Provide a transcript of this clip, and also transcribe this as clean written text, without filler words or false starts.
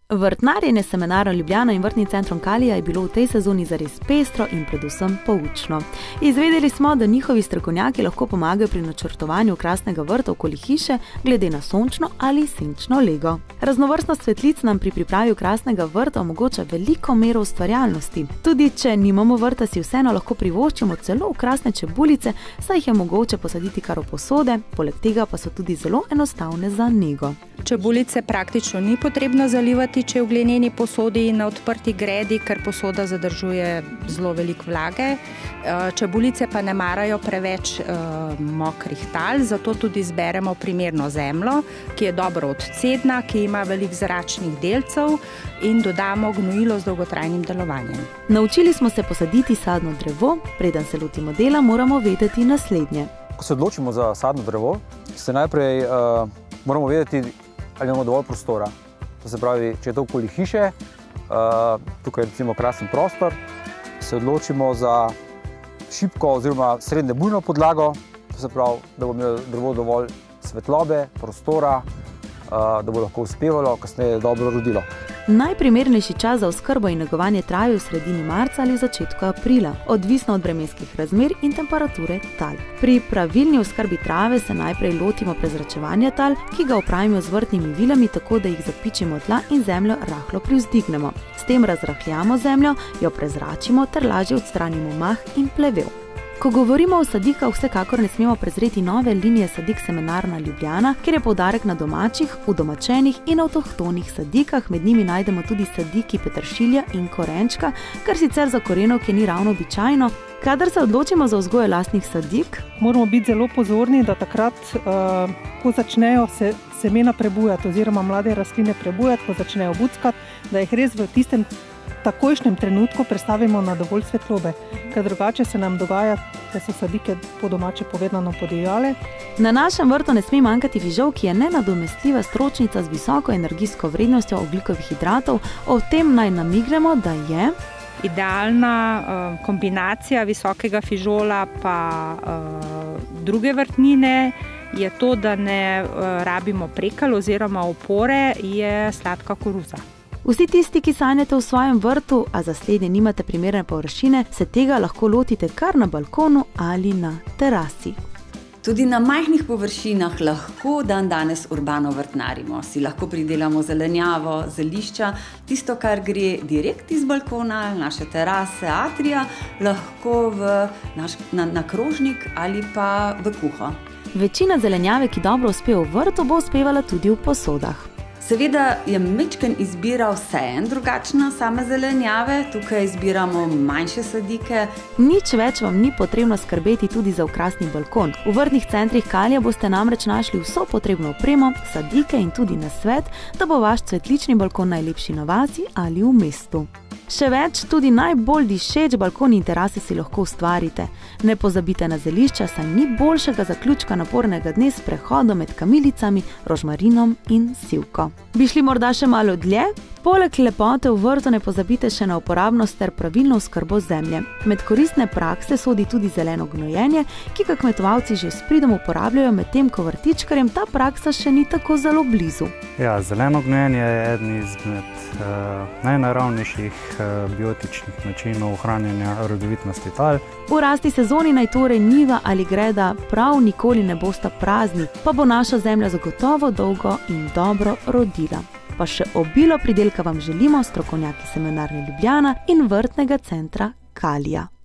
Vrtnarjenje Semenarna Ljubljana in Vrtnim centrom Kalija je bilo v tej sezoni zares pestro in predvsem poučno. Izvedeli smo, da njihovi strokovnjaki lahko pomagajo pri načrtovanju okrasnega vrta okoli hiše glede na sončno ali senčno lego. Raznovrstnost cvetlic nam pri pripravi okrasnega vrta omogoča veliko mero ustvarjalnosti. Tudi če nimamo vrta, si vseeno lahko privoščimo celo okrasne čebulice, saj jih je mogoče posaditi kar v posode, poleg tega pa so tudi zelo enostavne za nego. Čebulice praktično ni potrebno zalivati, če je v glineni posodi in na odprti gredi, ker posoda zadržuje zelo veliko vlage. Čebulice pa ne marajo preveč mokrih tal, zato tudi zberemo primerno zemljo, ki je dobro odcedna, ki ima veliko zračnih delcev in dodamo gnojilo z dolgotrajnim delovanjem. Naučili smo se posaditi sadno drevo, preden se lotimo dela, moramo vedeti naslednje. Ko se odločimo za sadno drevo, se najprej moramo vedeti, ali imamo dovolj prostora. To se pravi, če je to okoli hiše, tukaj je recimo krasen prostor, se odločimo za šibko oziroma srednje bujno podlago, to se pravi, da bo imelo drevo dovolj svetlobe, prostora, da bo lahko uspevalo, kasneje dobro rodilo. Najprimernejši čas za oskrbo in negovanje trave v sredini marca ali v začetku aprila, odvisno od vremenskih razmer in temperature tal. Pri pravilni oskrbi trave se najprej lotimo prezračevanja tal, ki ga opravimo z vrtnimi vilami, tako da jih zapičimo tla in zemljo rahlo privzdignemo. S tem razrahljamo zemljo, jo prezračimo ter lažje odstranimo mah in plevel. Ko govorimo o sadikah, vsekakor ne smemo prezreti nove linije sadik Semenarna Ljubljana, kjer je poudarek na domačih, udomačenih in avtohtonih sadikah. Med njimi najdemo tudi sadiki peteršilja in korenčka, kar sicer za korenovke ni ravno običajno. Kadar se odločimo za vzgojo lastnih sadik, moramo biti zelo pozorni, da takrat, ko začnejo se semena prebujati oziroma mlade rastline prebujati, ko začnejo buckati, da jih res v tistem takojšnjem trenutku prestavimo na dovolj svetlobe, ker drugače se nam dogaja, da so sadike po domače povedano podivjale. Na našem vrtu ne sme manjkati fižol, ki je nenadomestljiva stročnica z visoko energijsko vrednostjo ogljikovih hidratov. O tem naj namignemo, da je idealna kombinacija visokega fižola pa druge vrtnine je to, da ne rabimo prekal oziroma opore, je sladka koruza. Vsi tisti, ki sanjate v svojem vrtu, a za slednje nimate primerne površine, se tega lahko lotite kar na balkonu ali na terasi. Tudi na majhnih površinah lahko danes urbano vrtnarimo. Si lahko pridelamo zelenjavo, zelišča, tisto, kar gre direkt iz balkona, naše terase, atrija, lahko na krožnik ali pa v kuho. Večina zelenjave, ki dobro uspe v vrtu, bo uspevala tudi v posodah. Seveda je majčken izbira vseeno drugačna same zelenjave, tukaj izbiramo manjše sadike. Nič več vam ni potrebno skrbeti tudi za okrasni balkon. V vrtnih centrih Kalija boste namreč našli vso potrebno opremo, sadike in tudi nasvet, da bo vaš cvetlični balkon najlepši na vasi ali v mestu. Še več, tudi najbolj dišeč balkon in terase si lahko ustvarite. Ne pozabite na zelišča, saj ni boljšega zaključka napornega dne s prehodom med kamilicami, rožmarinom in sivko. Bi šli morda še malo dlje? Poleg lepote v vrtu ne pozabite še na uporabnost ter pravilno oskrbo zemlje. Med koristne prakse sodi tudi zeleno gnojenje, ki ga kmetovalci že s pridom uporabljajo, medtem ko vrtičkarjem ta praksa še ni tako zelo blizu. Ja, zeleno gnojenje je eden izmed najnaravnejših biotičnih načinov ohranjanja rodovitnosti tal. V rasti sezoni naj torej njiva ali greda prav nikoli ne bosta prazni, pa bo naša zemlja zagotovo dolgo in dobro rodila. Pa še obilo pridelka vam želimo strokovnjaki Semenarne Ljubljana in Vrtnega centra Kalija.